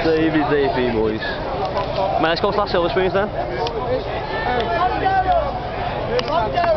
Davey, Davey, boys. Man, let's go to last Silver Spoons then.